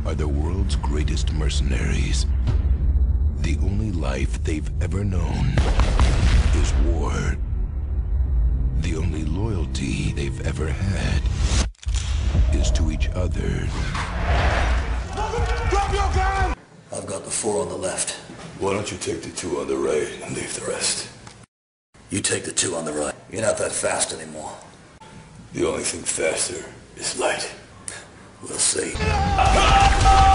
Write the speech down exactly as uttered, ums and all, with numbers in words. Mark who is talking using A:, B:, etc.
A: are the world's greatest mercenaries. The only life they've ever known is war. The only loyalty they've ever had is to each other.
B: Drop your gun!
C: I've got the four on the left.
D: Why don't you take the two on the right and leave the rest?
C: You take the two on the right. You're not that fast anymore.
D: The only thing faster is light.
C: We'll see.